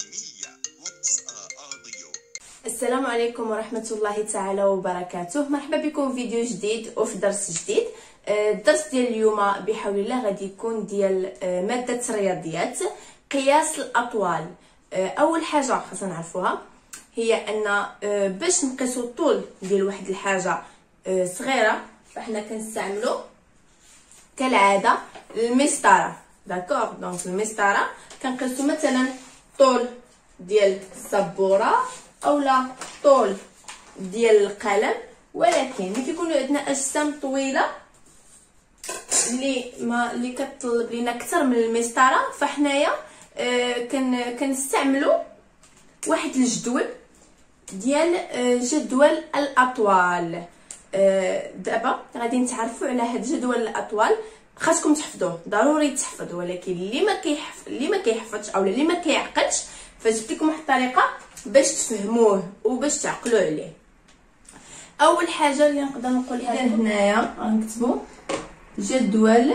السلام عليكم ورحمة الله تعالى وبركاته. مرحبا بكم في فيديو جديد وفي درس جديد. الدرس ديال اليوم بحول الله غادي يكون ديال مادة الرياضيات، قياس الأطوال. أول حاجة خاصنا نعرفوها هي أن باش نقيسو الطول ديال واحد الحاجة صغيرة فاحنا كنستعملو كالعادة المسطرة. داكوغ، دونك المسطرة كنقيسو مثلا طول ديال السبورة اولا طول ديال القلم، ولكن ملي كيكونوا عندنا اجسام طويله اللي كتطلب لينا اكثر من المسطره فحنايا كنستعملوا واحد الجدول ديال جدول الاطوال. دابا غادي نتعرفوا على هاد جدول الاطوال، خاصكم تحفظوه، ضروري تحفظ، ولكن اللي ما كيحفظش او اللي ما كيعقلش فجبت لكم واحد الطريقه باش تفهموه وباش تعقلوا عليه. اول حاجه اللي نقدر نقولها هنايا غنكتبوا جدول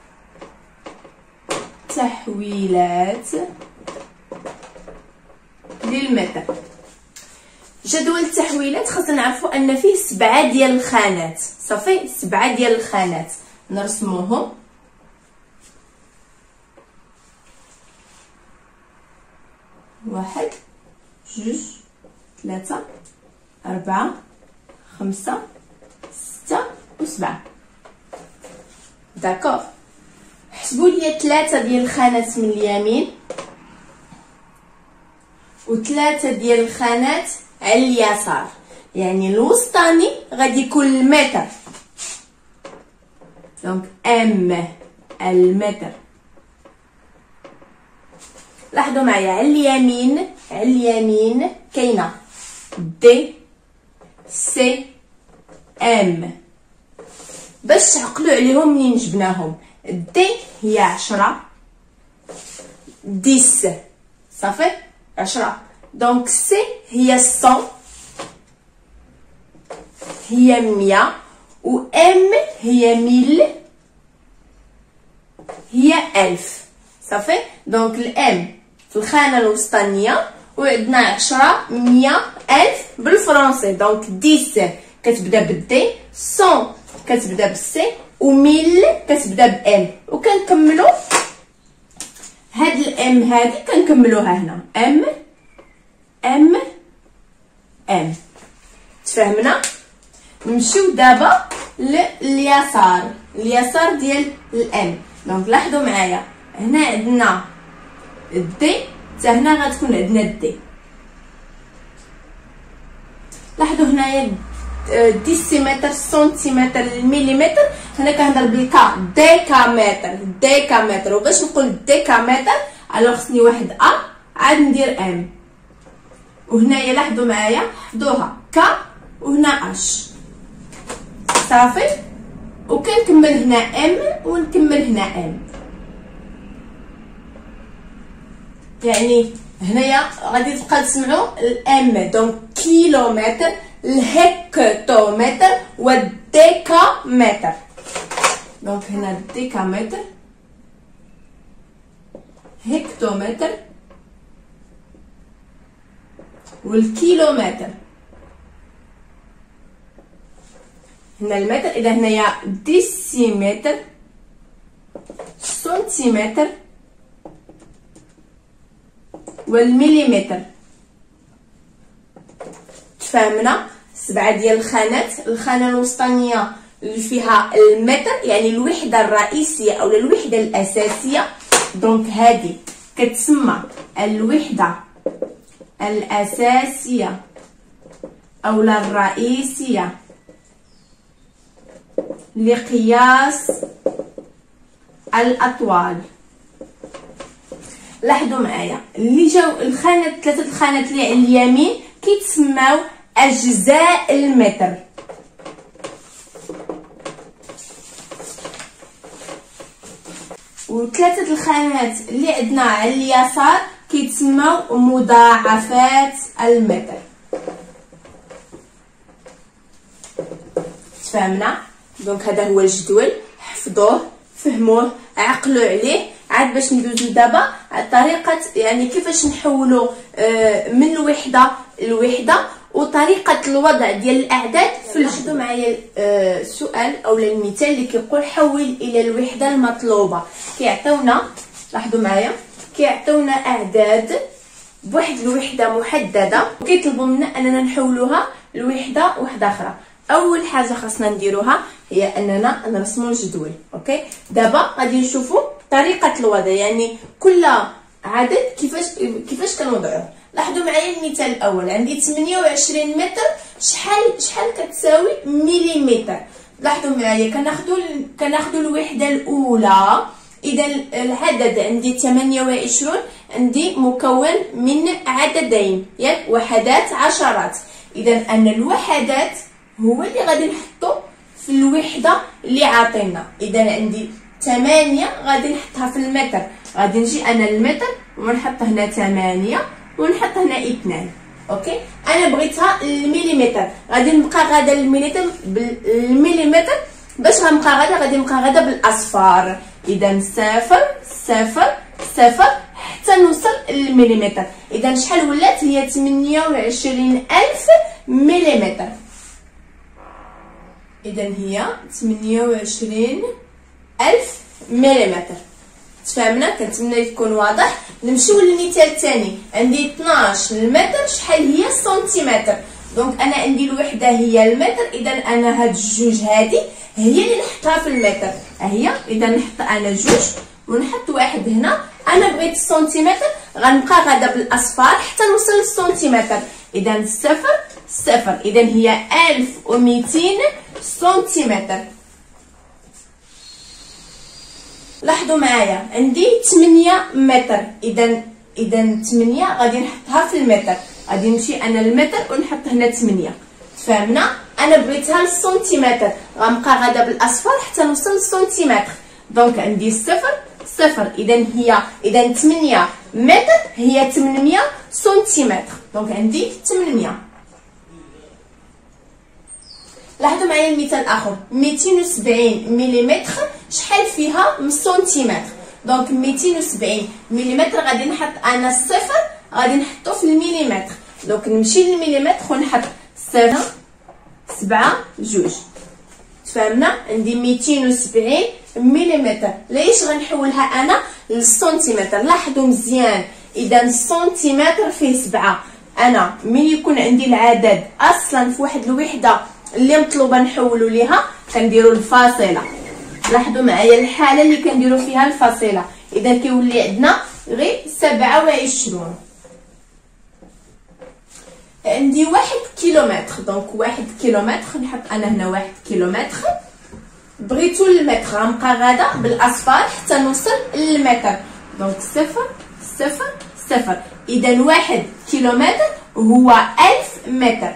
تحويلات للمتر. جدول التحويلات خاصنا نعرفوا ان فيه 7 ديال الخانات، صافي 7 ديال الخانات نرسموهم. واحد، جوج، 3، 4، 5، 6 و 7. داكوغ، حسبوا لي 3 ديال الخانات من اليمين و3 ديال الخانات على اليسار، يعني الوسطاني غادي يكون المتر، دونك ام المتر. لاحظوا معايا على اليمين كاينه دي سي ام، باش تعقلوا عليهم منين جبناهم. دي هي 10، 10 صافي 10، دونك سي هي 100 هي 100 و ام هي 1000 هي 1000 صافي. دونك الام في الخانه الوسطانيه وعندنا 10 100 1000 بالفرنسي، دونك 10 كتبدا بالدي، 100 كتبدا بالسي و 1000 كتبدا بام، وكنكملوا هاد الام هادي كنكملوها هنا ام ام ام. تفهمنا؟ نمشيو دابا لليسار، اليسار ديال الام. دونك لاحظوا معايا هنا عندنا الدي، حتى هنا غتكون عندنا الدي. لاحظوا هنايا ديسيمتر، سنتيمتر، المليمتر، هنا كنهضر بالكا ديكامتر، ديكامتر. وباش نقول ديكامتر الوغ خصني واحد ا عاد ندير ام، وهنايا لاحظوا معايا حفظوها كا وهنا اش صافي، وكنكمل هنا ام ونكمل هنا ام. يعني هنايا غادي تبقى تسمعوا الام، دونك كيلومتر، الهكتومتر والديكامتر. دونك هنا الديكامتر، هكتومتر والكيلومتر. هنا المتر، اذا هنايا ديسيمتر، سنتيمتر والمليمتر. تفهمنا؟ 7 ديال الخانات، الخانه الوسطانيه اللي فيها المتر يعني الوحده الرئيسيه او الوحده الاساسيه، دونك هذه كتسمى الوحده الاساسيه او الرئيسيه لقياس الاطوال. لاحظوا معايا اللي جاو الخانات، 3 الخانات اللي على اليمين كيتسماو اجزاء المتر، و3 الخانات اللي عندنا على اليسار كيتسماو مضاعفات المتر. تفهمنا؟ دونك هذا هو الجدول، حفظوه فهموه عقلوا عليه عاد باش ندوزو دابا على طريقه يعني كيفاش نحولوا من الوحده لوحده وطريقه الوضع ديال الاعداد في لاحظوا معايا السؤال او المثال اللي كيقول حول الى الوحده المطلوبه. كيعطيونا لاحظوا معايا كيعطيونا اعداد بواحد الوحده محدده وكيطلبوا منا اننا نحولوها لوحده واحده اخرى. اول حاجه خاصنا نديروها هي اننا نرسموا الجدول. اوكي دابا غادي نشوفوا طريقه الوضع يعني كل عدد كيفاش كنوضعوه. لاحظوا معايا المثال الاول عندي 28 متر شحال كتساوي مليمتر. لاحظوا معايا كناخذوا الوحده الاولى. اذا العدد عندي 28 عندي مكون من عددين ياك وحدات عشرات. اذا ان الوحدات هو اللي غادي نحطو في الوحده اللي عاطينا. اذا عندي 8 غادي نحطها في المتر. غادي نجي انا المتر ونحط هنا 8 ونحط هنا 2. اوكي انا بغيتها المليمتر غادي نبقى غادا المليمتر باش غادي نبقى غادا بالاصفار. اذا 0 0 0 حتى نوصل للمليمتر. اذا شحال ولات هي 28000 مليمتر. اذا هي 28000 مليمتر. تفهمنا كنتمنى يكون واضح. نمشيو للمثال الثاني عندي 12 المتر شحال هي السنتيمتر. دونك انا عندي الوحده هي المتر. اذا انا هاد الجوج هادي هي اللي نحطها في المتر هي. اذا نحط انا جوج ونحط واحد هنا. انا بغيت السنتيمتر غنبقى غادا بالاصفار حتى نوصل للسنتيمتر. اذا 0 0 اذا هي 1200 سنتيمتر. لاحظوا معايا عندي 8 متر. اذا 8 غادي نحطها في المتر. غادي نمشي انا المتر ونحط هنا 8. تفهمنا انا بغيتها للسنتيمتر غنبقى غادا بالاصفار حتى نوصل للسنتيمتر. دونك عندي 0 0 اذا 8 متر هي 800 سنتيمتر. دونك عندي 800. لاحظوا معايا المثال الاخر 270 ملم شحال فيها من سنتيمتر. دونك 270 ملم غادي نحط انا الصفر غادي نحطو في المليمتر. دونك نمشي للمليمتر ونحط 0 7 2. تفهمنا عندي 270 ملم. ليش غنحولها انا للسنتيمتر؟ لاحظوا مزيان اذا السنتيمتر فيه 7. انا ملي يكون عندي العدد اصلا في واحد الوحده اللي مطلوبه نحولوا ليها كنديروا الفاصله. لاحظوا معايا الحاله اللي كنديروا فيها الفاصله. اذا كيولي عندنا غير 27. عندي 1 كيلومتر. دونك 1 كيلومتر نحط انا هنا 1 كيلومتر. بغيتو المتر غنبقى غادا بالاصفار حتى نوصل للمتر. دونك 0 0 0 اذا 1 كيلومتر هو 1000 متر.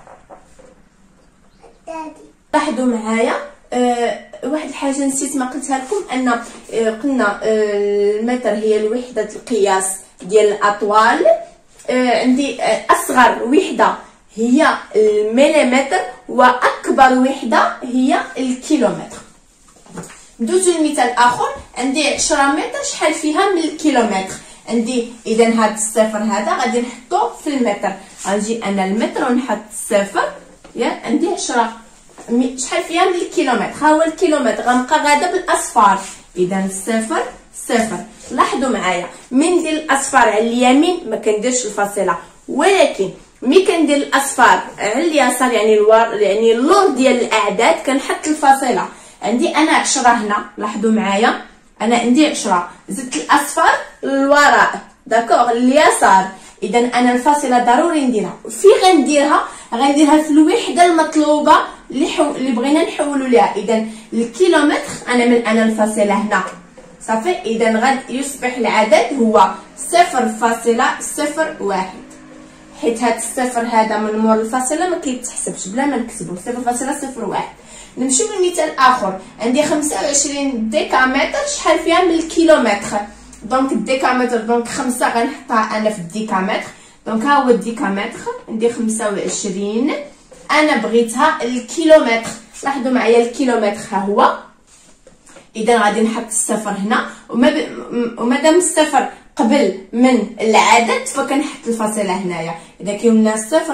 لاحظوا معايا واحد الحاجه نسيت ما قلتها لكم ان قلنا المتر هي الوحده القياس ديال الاطوال. عندي اصغر وحده هي المليمتر واكبر وحده هي الكيلومتر. ندوزو لمثال اخر عندي 10 متر شحال فيها من الكيلومتر. عندي اذا هذا الصفر هذا غادي نحطو في المتر. غنجي انا المتر ونحط الصفر يا عندي 10 شحال فيها من الكيلومتر. ها هو الكيلومتر غنبقى غادا بالاصفار. اذا 0 0. لاحظوا معايا من ندير الاصفار على اليمين ما كنديرش الفاصله ولكن ملي كندير الاصفار على اليسار يعني اللور ديال الاعداد كنحط الفاصله. عندي انا 10 هنا. لاحظوا معايا انا عندي 10 زدت الاصفار للوراء داكوغ اليسار. اذا انا الفاصله ضروري نديرها. في غنديرها في الوحده المطلوبه اللي بغينا نحولوا ليها. اذا الكيلومتر انا الفاصله هنا صافي. اذا غادي يصبح العدد هو 0.01 حيت هاد الصفر هذا من مور الفاصله ما كيتحسبش بلا ما نكتبو 0.01. نمشيو للمثال اخر عندي 25 ديكامتر شحال فيها من الكيلومتر. دونك الديكامتر دونك 5 غنحطها انا في الديكامتر. دونك ها هو الديكامتر عندي 25. انا بغيتها الكيلومتر. لاحظوا معايا الكيلومتر ها هو. اذا غادي نحط الصفر هنا، ومادام الصفر قبل من العدد فكنحط الفاصله هنايا، اذا كيولنا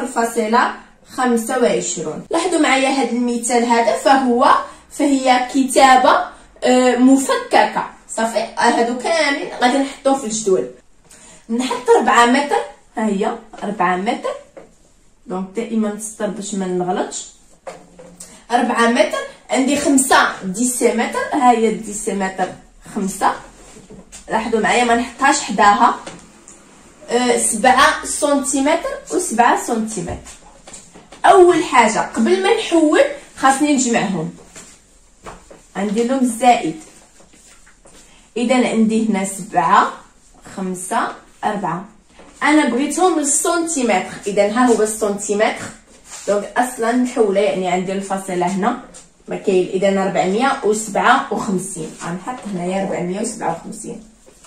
0.25. لاحظوا معايا هذا المثال هذا، فهي كتابه مفككه صافي. هادو كاملين غادي نحطوه في الجدول. نحط 4 متر، ها هي 4 متر، دونك دائما نسطر باش ما نغلطش. 4 متر، عندي 5 ديسيمتر، ها هي الديسيمتر 5. لاحظوا معايا ما نحطهاش حداها. 7 سنتيمتر و7 سنتيمتر. اول حاجه قبل ما نحول خاصني نجمعهم، غندير لهم الزائد. اذا عندي هنا 7 5 4. انا بغيتهم للسنتيمتر، اذا ها هو السنتيمتر، دونك اصلا نحولها، يعني عندي الفاصله هنا ما كاين. اذا 457 غنحط هنايا 457.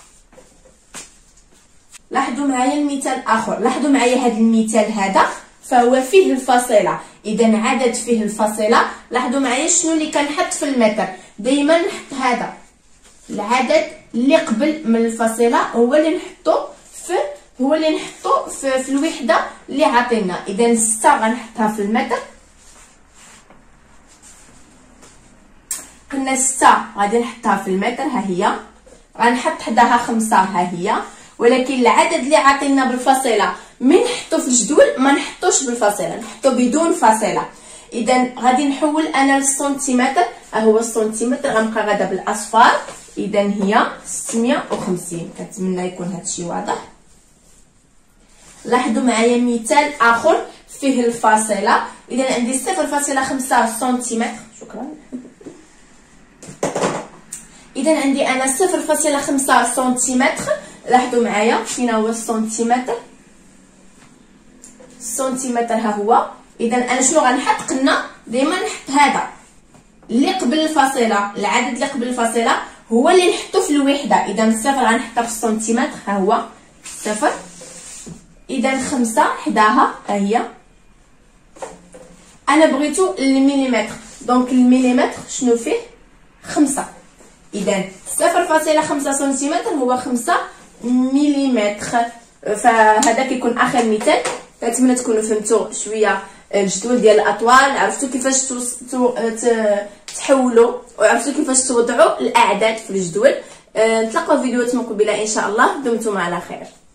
لاحظوا معايا المثال اخر، لاحظوا معايا هذا المثال هذا فهو فيه الفاصله، اذا عدد فيه الفاصله. لاحظوا معايا شنو اللي كنحط في المتر، دائما نحط هذا العدد اللي قبل من الفاصله هو اللي نحطو في الوحده اللي عطينا. اذا 6 غنحطها في المتر، قلنا 6 غادي نحطها في المتر، ها هي. غنحط حداها 5، ها هي. ولكن العدد اللي عطينا بالفاصله من نحطو في الجدول ما نحطوش بالفاصله، نحطو بدون فاصله. اذا غادي نحول انا للسنتيمتر، ها هو السنتيمتر غنبقى غادا بالاصفار. اذا هي 650. كنتمنى يكون هادشي واضح. لاحظوا معايا مثال اخر فيه الفاصله، اذا عندي 0.5 سنتيمتر. شكرا. اذا عندي انا 0.5 سنتيمتر. لاحظوا معايا فين هو السنتيمتر، السنتيمتر ها هو. اذا انا شنو غنحط، قلنا دائما نحط هذا اللي قبل الفاصله، العدد اللي قبل الفاصله هو اللي نحطو في الوحده. اذا الصفر غنحطها في السنتيمتر، ها هو 0. اذا 5 حداها، ها هي. انا بغيتو المليمتر، دونك المليمتر شنو فيه 5. اذا 0.5 سنتيمتر هو 5 مليمتر. فهذا كيكون اخر مثال. كنتمنى تكونوا فهمتوا شويه الجدول ديال الاطوال، عرفتوا كيفاش تحولوا، وعرفتوا كيفاش توضعوا الاعداد في الجدول. نتلاقاو في فيديوهات مقبله ان شاء الله. دمتم على خير.